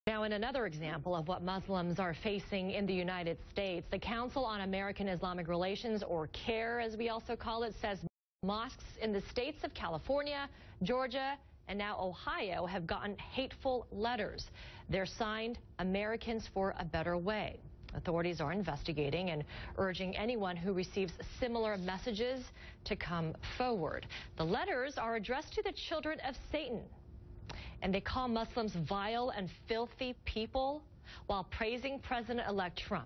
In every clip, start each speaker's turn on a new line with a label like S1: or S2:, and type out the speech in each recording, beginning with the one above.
S1: Now, in another example of what Muslims are facing in the United States, the Council on American-Islamic Relations, or CAIR as we also call it, says mosques in the states of California, Georgia, and now Ohio have gotten hateful letters. They're signed Americans for a Better Way. Authorities are investigating and urging anyone who receives similar messages to come forward. The letters are addressed to the children of Satan, and they call Muslims vile and filthy people while praising President-elect Trump.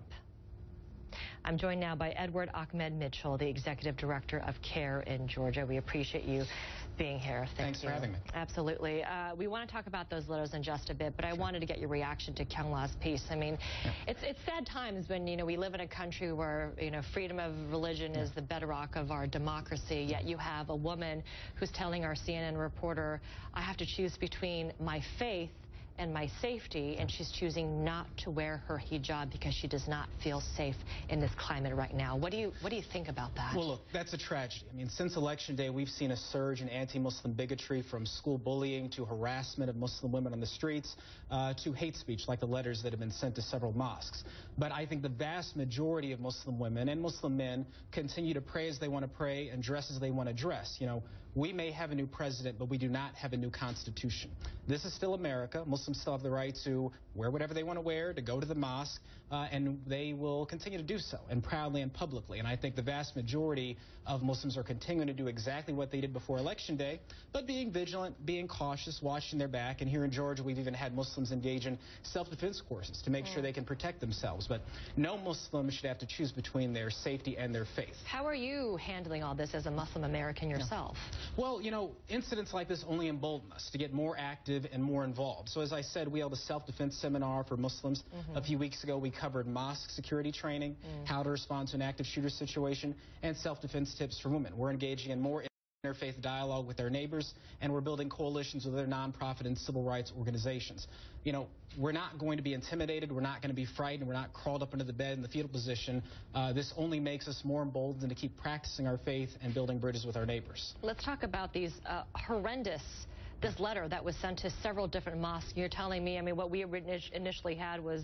S1: I'm joined now by Ahmed Mitchell, the executive director of CAIR in Georgia. We appreciate you being here.
S2: Thanks for having me.
S1: Absolutely. We want to talk about those letters in just a bit, but I wanted to get your reaction to Kyungla's piece. I mean, it's sad times when, we live in a country where, freedom of religion is the bedrock of our democracy, yet you have a woman who's telling our CNN reporter, I have to choose between my faith and my safety, and she's choosing not to wear her hijab because she does not feel safe in this climate right now. What do you think about that?
S2: Well, look, that's a tragedy. I mean, since Election Day, we've seen a surge in anti-Muslim bigotry, from school bullying to harassment of Muslim women on the streets to hate speech like the letters that have been sent to several mosques. But I think the vast majority of Muslim women and Muslim men continue to pray as they want to pray and dress as they want to dress. We may have a new president, but we do not have a new constitution. This is still America. Muslims still have the right to wear whatever they want to wear, to go to the mosque, and they will continue to do so, and proudly and publicly. And I think the vast majority of Muslims are continuing to do exactly what they did before Election Day, but being vigilant, being cautious, watching their back. And here in Georgia, we've even had Muslims engage in self-defense courses to make sure they can protect themselves. But no Muslim should have to choose between their safety and their faith.
S1: How are you handling all this as a Muslim American yourself?
S2: Well, incidents like this only embolden us to get more active and more involved. So as I said, we held a self-defense seminar for Muslims a few weeks ago. We covered mosque security training, how to respond to an active shooter situation, and self-defense tips for women. We're engaging in more interfaith dialogue with our neighbors, and we're building coalitions with other nonprofit and civil rights organizations. We're not going to be intimidated. We're not going to be frightened. We're not crawled up under the bed in the fetal position. This only makes us more emboldened to keep practicing our faith and building bridges with our neighbors.
S1: Let's talk about these this letter that was sent to several different mosques. You're telling me, what we initially had was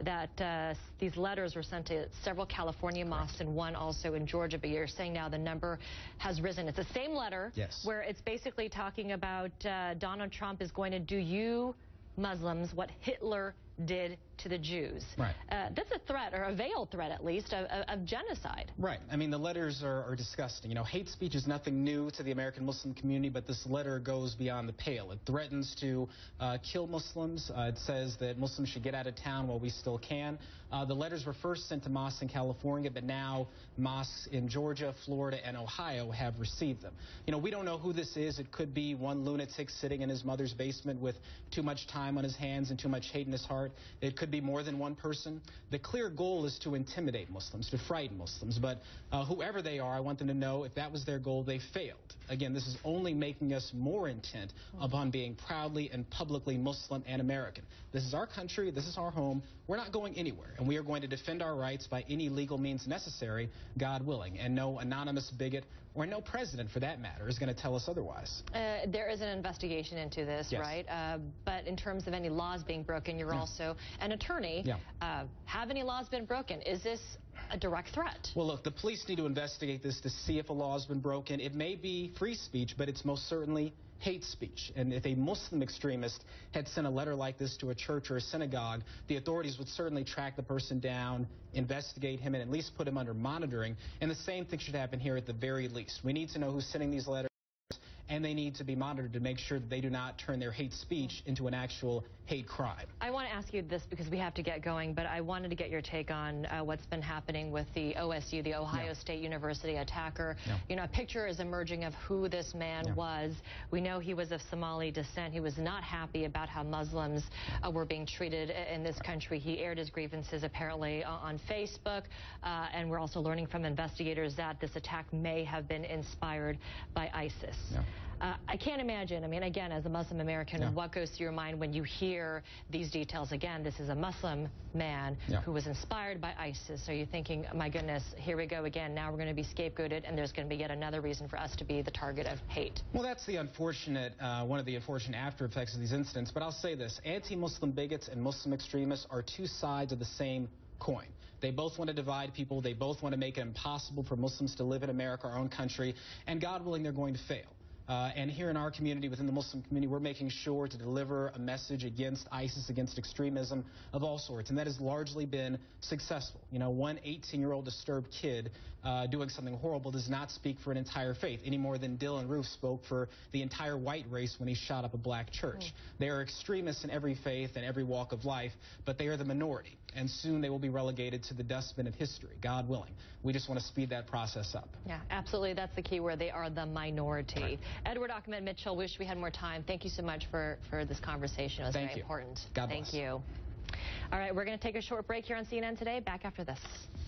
S1: that these letters were sent to several California mosques and one also in Georgia, but you're saying now the number has risen. It's the same letter where it's basically talking about Donald Trump is going to do you Muslims what Hitler did to the Jews.
S2: Right.
S1: That's a threat, or a veiled threat at least, of genocide.
S2: Right. The letters are disgusting. Hate speech is nothing new to the American Muslim community, but this letter goes beyond the pale. It threatens to kill Muslims. It says that Muslims should get out of town while we still can. The letters were first sent to mosques in California, but now mosques in Georgia, Florida, and Ohio have received them. We don't know who this is. It could be one lunatic sitting in his mother's basement with too much time on his hands and too much hate in his heart. It could be more than one person. The clear goal is to intimidate Muslims, to frighten Muslims. But whoever they are, I want them to know if that was their goal, they failed. Again, this is only making us more intent upon being proudly and publicly Muslim and American. This is our country. This is our home. We're not going anywhere. And we are going to defend our rights by any legal means necessary, God willing. And no anonymous bigot, or no president for that matter, is going to tell us otherwise.
S1: There is an investigation into this, right? But in terms of any laws being broken, you're also an attorney. Have any laws been broken? Is this a direct threat?
S2: Well, look, the police need to investigate this to see if a law has been broken. It may be free speech, but it's most certainly hate speech. And if a Muslim extremist had sent a letter like this to a church or a synagogue, the authorities would certainly track the person down, investigate him, and at least put him under monitoring. And the same thing should happen here at the very least. We need to know who's sending these letters, and they need to be monitored to make sure that they do not turn their hate speech into an actual hate crime.
S1: I want to ask you this because we have to get going, but I wanted to get your take on what's been happening with the OSU, the Ohio State University attacker. A picture is emerging of who this man was. We know he was of Somali descent. He was not happy about how Muslims were being treated in this country. He aired his grievances apparently on Facebook, and we're also learning from investigators that this attack may have been inspired by ISIS. I can't imagine. I mean, again, as a Muslim American,
S2: Yeah.
S1: what goes through your mind when you hear these details? Again, this is a Muslim man who was inspired by ISIS. Are you thinking, my goodness, here we go again. Now we're going to be scapegoated, and there's going to be yet another reason for us to be the target of hate? Well,
S2: that's the unfortunate, one of the unfortunate after effects of these incidents. But I'll say this, anti-Muslim bigots and Muslim extremists are two sides of the same coin. They both want to divide people. They both want to make it impossible for Muslims to live in America, our own country. And God willing, they're going to fail. And here in our community, within the Muslim community, we're making sure to deliver a message against ISIS, against extremism of all sorts. And that has largely been successful. You know, one 18-year-old disturbed kid doing something horrible does not speak for an entire faith, any more than Dylan Roof spoke for the entire white race when he shot up a black church. They are extremists in every faith and every walk of life, but they are the minority. And soon they will be relegated to the dustbin of history, God willing. We just want to speed that process up.
S1: Yeah, absolutely. That's the key word. They are the minority. Right. Edward Ahmed Mitchell, wish we had more time. Thank you so much for this conversation. It was very important.
S2: God bless.
S1: Thank you. All right, we're going to take a short break here on CNN Today. Back after this.